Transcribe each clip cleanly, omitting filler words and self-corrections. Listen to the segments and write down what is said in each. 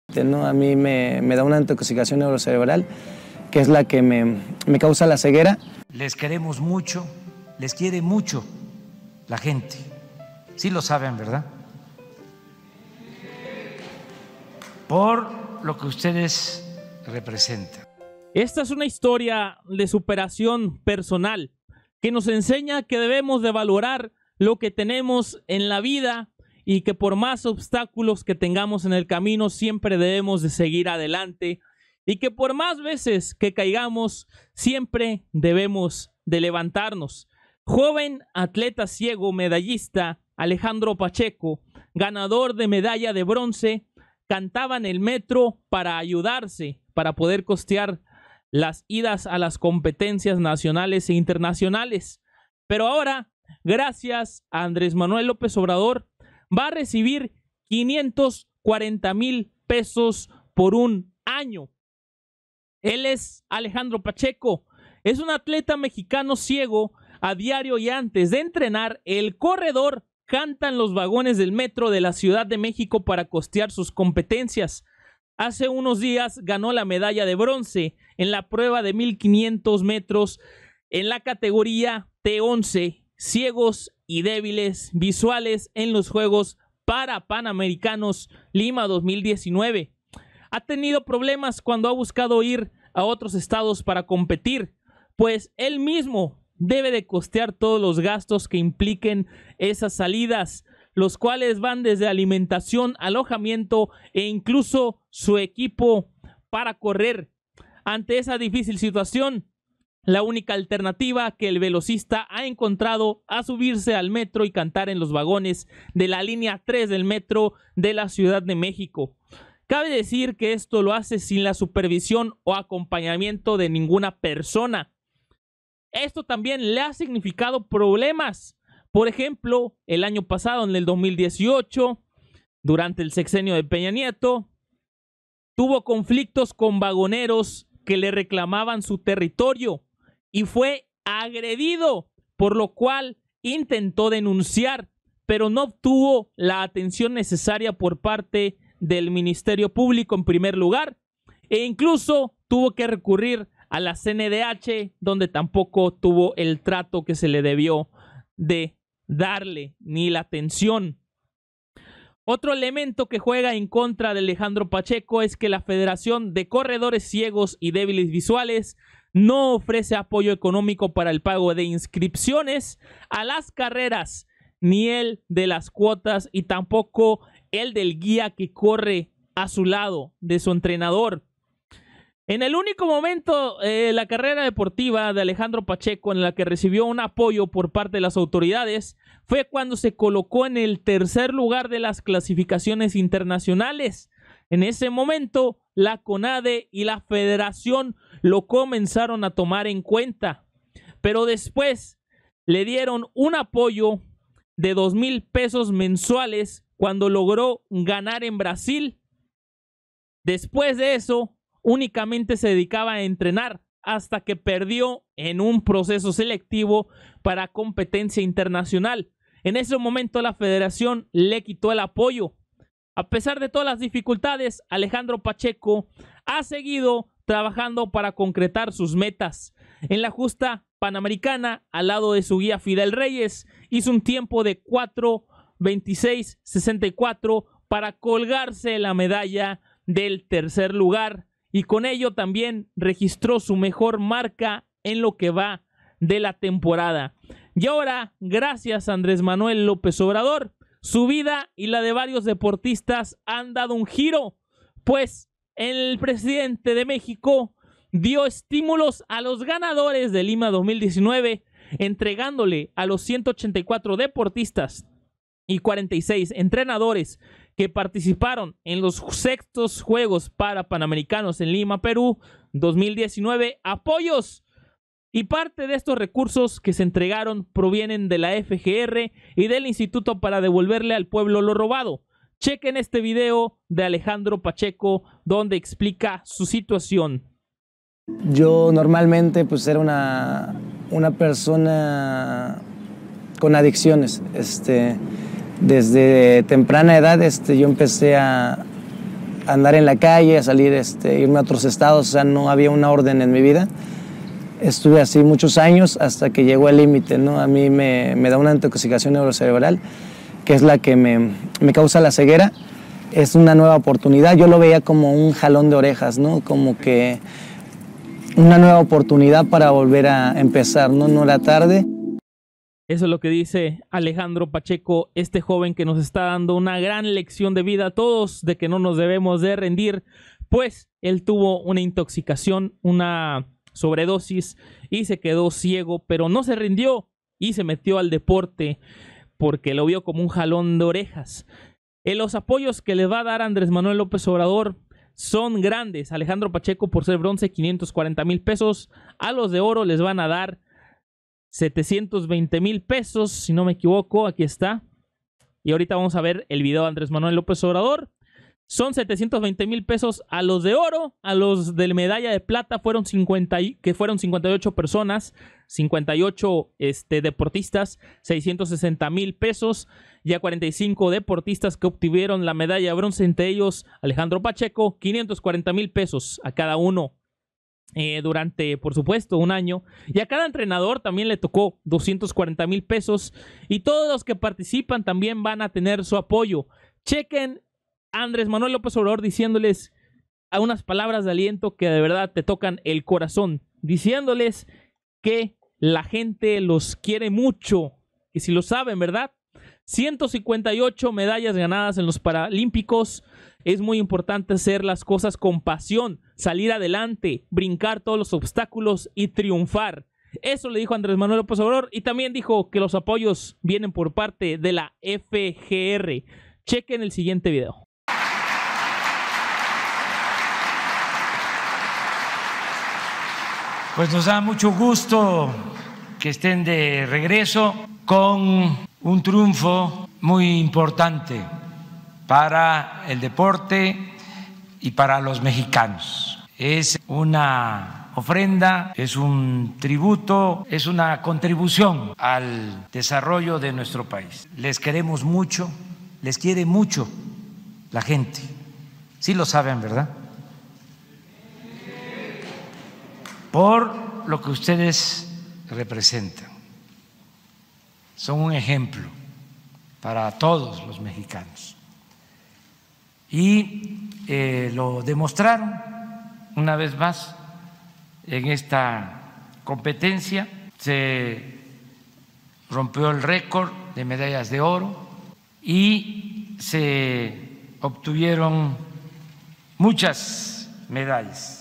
¿no? A mí me da una intoxicación neurocerebral, que es la que me causa la ceguera. Les queremos mucho, les quiere mucho la gente. Sí lo saben, ¿verdad? Por lo que ustedes representan. Esta es una historia de superación personal que nos enseña que debemos de valorar lo que tenemos en la vida y que por más obstáculos que tengamos en el camino siempre debemos de seguir adelante y que por más veces que caigamos siempre debemos de levantarnos. Joven atleta ciego medallista Alejandro Pacheco, ganador de medalla de bronce, cantaba en el metro para ayudarse, para poder costear las idas a las competencias nacionales e internacionales. Pero ahora, gracias a Andrés Manuel López Obrador, va a recibir 540,000 pesos por un año. Él es Alejandro Pacheco, es un atleta mexicano ciego. A diario y antes de entrenar, el corredor canta en los vagones del metro de la Ciudad de México para costear sus competencias. Hace unos días ganó la medalla de bronce en la prueba de 1500 metros en la categoría T11, ciegos y débiles visuales en los Juegos Panamericanos Lima 2019. Ha tenido problemas cuando ha buscado ir a otros estados para competir, pues él mismo debe de costear todos los gastos que impliquen esas salidas, los cuales van desde alimentación, alojamiento e incluso su equipo para correr. Ante esa difícil situación, la única alternativa que el velocista ha encontrado es subirse al metro y cantar en los vagones de la línea 3 del metro de la Ciudad de México. Cabe decir que esto lo hace sin la supervisión o acompañamiento de ninguna persona. Esto también le ha significado problemas. Por ejemplo, el año pasado, en el 2018, durante el sexenio de Peña Nieto, tuvo conflictos con vagoneros que le reclamaban su territorio y fue agredido, por lo cual intentó denunciar, pero no obtuvo la atención necesaria por parte del Ministerio Público en primer lugar, e incluso tuvo que recurrir a la CNDH, donde tampoco tuvo el trato que se le debió de darle, ni la atención. Otro elemento que juega en contra de Alejandro Pacheco es que la Federación de Corredores Ciegos y Débiles Visuales no ofrece apoyo económico para el pago de inscripciones a las carreras, ni el de las cuotas y tampoco el del guía que corre a su lado, de su entrenador. En el único momento, la carrera deportiva de Alejandro Pacheco en la que recibió un apoyo por parte de las autoridades fue cuando se colocó en el tercer lugar de las clasificaciones internacionales. En ese momento, la CONADE y la Federación lo comenzaron a tomar en cuenta, pero después le dieron un apoyo de 2,000 pesos mensuales cuando logró ganar en Brasil. Después de eso, únicamente se dedicaba a entrenar hasta que perdió en un proceso selectivo para competencia internacional. En ese momento la federación le quitó el apoyo. A pesar de todas las dificultades, Alejandro Pacheco ha seguido trabajando para concretar sus metas. En la justa panamericana, al lado de su guía Fidel Reyes, hizo un tiempo de 4:26:64 para colgarse la medalla del tercer lugar, y con ello también registró su mejor marca en lo que va de la temporada. Y ahora, gracias a Andrés Manuel López Obrador, su vida y la de varios deportistas han dado un giro, pues el presidente de México dio estímulos a los ganadores de Lima 2019, entregándole a los 184 deportistas y 46 entrenadores que participaron en los sextos Juegos Panamericanos en Lima, Perú, 2019, apoyos. Y parte de estos recursos que se entregaron provienen de la FGR y del Instituto para devolverle al pueblo lo robado. Chequen este video de Alejandro Pacheco donde explica su situación. Yo normalmente pues era una persona con adicciones. Desde temprana edad yo empecé a andar en la calle, a salir, irme a otros estados, o sea, no había una orden en mi vida. Estuve así muchos años hasta que llegó el límite, ¿no? A mí me da una intoxicación neurocerebral, que es la que me causa la ceguera. Es una nueva oportunidad. Yo lo veía como un jalón de orejas, ¿no? Como que una nueva oportunidad para volver a empezar, ¿no? No era tarde. Eso es lo que dice Alejandro Pacheco, este joven que nos está dando una gran lección de vida a todos, de que no nos debemos de rendir, pues él tuvo una intoxicación, una sobredosis y se quedó ciego, pero no se rindió y se metió al deporte porque lo vio como un jalón de orejas. Los apoyos que le va a dar Andrés Manuel López Obrador son grandes. Alejandro Pacheco, por ser bronce, 540,000 pesos. A los de oro les van a dar 720,000 pesos, si no me equivoco. Aquí está. Y ahorita vamos a ver el video de Andrés Manuel López Obrador. Son 720,000 pesos a los de oro. A los de medalla de plata fueron 58 personas, 58 deportistas, 660,000 pesos. Ya 45 deportistas que obtuvieron la medalla de bronce, entre ellos Alejandro Pacheco, 540,000 pesos a cada uno durante, por supuesto, un año. Y a cada entrenador también le tocó 240,000 pesos. Y todos los que participan también van a tener su apoyo. Chequen Andrés Manuel López Obrador diciéndoles a unas palabras de aliento que de verdad te tocan el corazón, diciéndoles que la gente los quiere mucho, y si lo saben, ¿verdad? 158 medallas ganadas en los Paralímpicos. Es muy importante hacer las cosas con pasión, salir adelante, brincar todos los obstáculos y triunfar. Eso le dijo Andrés Manuel López Obrador, y también dijo que los apoyos vienen por parte de la FGR. Chequen el siguiente video. Pues nos da mucho gusto que estén de regreso con un triunfo muy importante para el deporte y para los mexicanos. Es una ofrenda, es un tributo, es una contribución al desarrollo de nuestro país. Les queremos mucho, les quiere mucho la gente. Sí lo saben, ¿verdad? Por lo que ustedes representan. Son un ejemplo para todos los mexicanos. Y lo demostraron una vez más en esta competencia. Se rompió el récord de medallas de oro y se obtuvieron muchas medallas.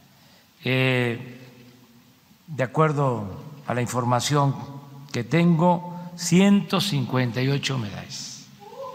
De acuerdo a la información que tengo, 158 medallas.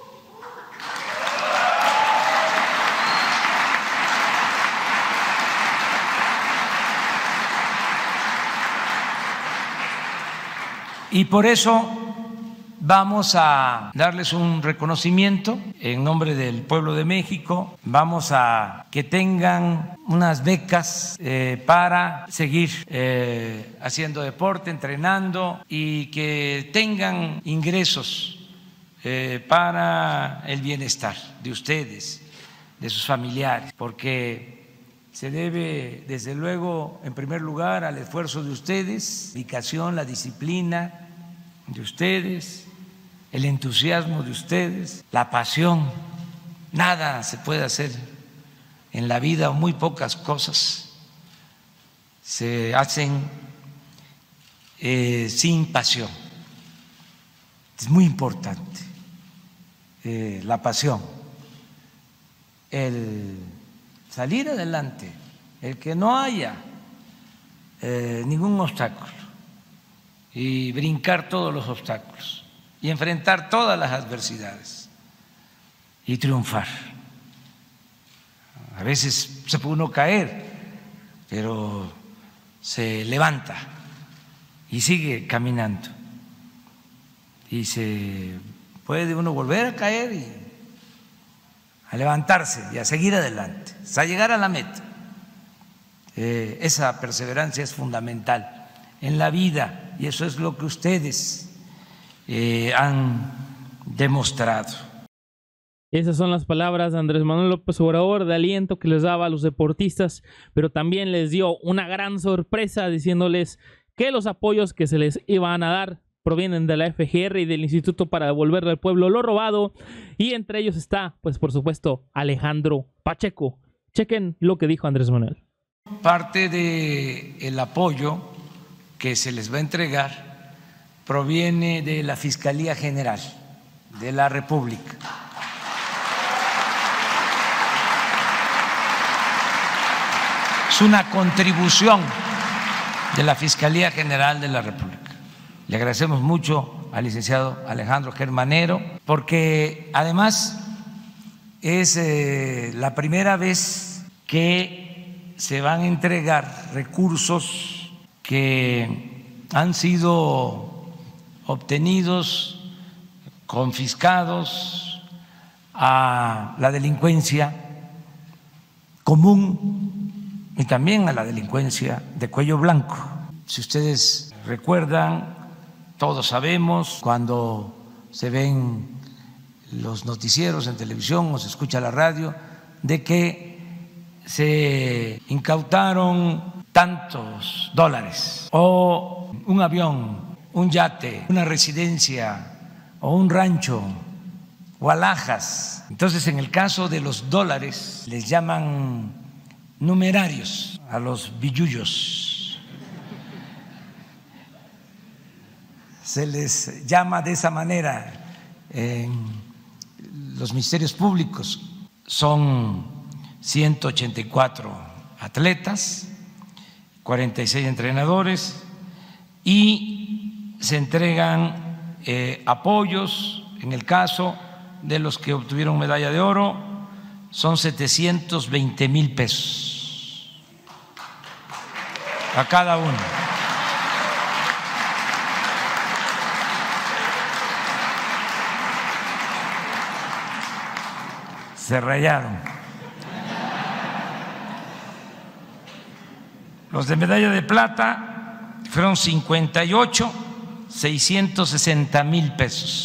Y por eso vamos a darles un reconocimiento en nombre del pueblo de México. Vamos a que tengan unas becas para seguir haciendo deporte, entrenando, y que tengan ingresos para el bienestar de ustedes, de sus familiares, porque se debe, desde luego, en primer lugar, al esfuerzo de ustedes, la dedicación, la disciplina de ustedes, el entusiasmo de ustedes, la pasión. Nada se puede hacer en la vida, o muy pocas cosas se hacen sin pasión. Es muy importante la pasión, el salir adelante, el que no haya ningún obstáculo y brincar todos los obstáculos y enfrentar todas las adversidades y triunfar. A veces se puede uno caer, pero se levanta y sigue caminando. Y se puede uno volver a caer y a levantarse y a seguir adelante, hasta llegar a la meta. Esa perseverancia es fundamental en la vida, y eso es lo que ustedes han demostrado. Esas son las palabras de Andrés Manuel López Obrador, de aliento que les daba a los deportistas, pero también les dio una gran sorpresa diciéndoles que los apoyos que se les iban a dar provienen de la FGR y del Instituto para Devolverle al Pueblo lo Robado, y entre ellos está, pues por supuesto, Alejandro Pacheco. Chequen lo que dijo Andrés Manuel. Parte del apoyo que se les va a entregar proviene de la Fiscalía General de la República. Es una contribución de la Fiscalía General de la República. Le agradecemos mucho al licenciado Alejandro Germanero, porque además es la primera vez que se van a entregar recursos que han sido obtenidos, confiscados a la delincuencia común y también a la delincuencia de cuello blanco. Si ustedes recuerdan, todos sabemos, cuando se ven los noticieros en televisión o se escucha la radio, de que se incautaron tantos dólares, o un avión, un yate, una residencia, o un rancho, o alhajas. Entonces, en el caso de los dólares, les llaman numerarios a los billullos. Se les llama de esa manera en los ministerios públicos. Son 184 atletas, 46 entrenadores, y se entregan apoyos. En el caso de los que obtuvieron medalla de oro, son 720,000 pesos a cada uno. Se rayaron. Los de medalla de plata fueron 58,660,000 pesos.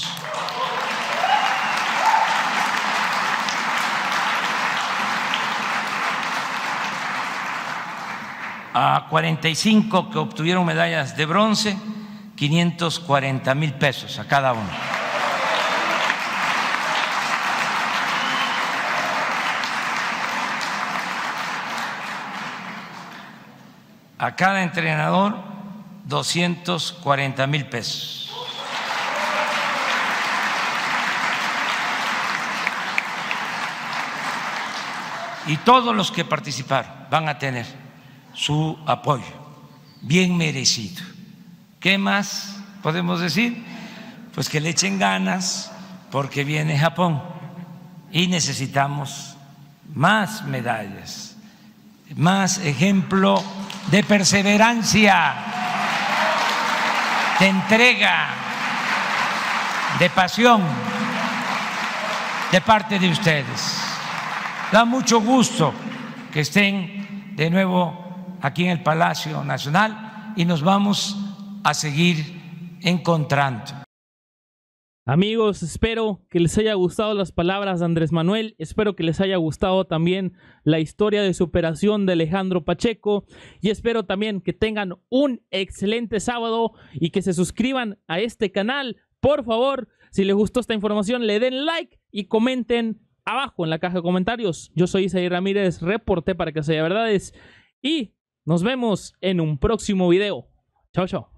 A 45 que obtuvieron medallas de bronce, 540,000 pesos a cada uno. A cada entrenador, 240,000 pesos. Y todos los que participaron van a tener su apoyo, bien merecido. ¿Qué más podemos decir? Pues que le echen ganas, porque viene Japón y necesitamos más medallas, más ejemplo de perseverancia, de entrega, de pasión de parte de ustedes. Da mucho gusto que estén de nuevo aquí en el Palacio Nacional y nos vamos a seguir encontrando. Amigos, espero que les haya gustado las palabras de Andrés Manuel, espero que les haya gustado también la historia de superación de Alejandro Pacheco, y espero también que tengan un excelente sábado y que se suscriban a este canal. Por favor, si les gustó esta información, le den like y comenten abajo en la caja de comentarios. Yo soy Isaí Ramírez, reporté para Que Sea Verdades, y nos vemos en un próximo video. Chao, chao.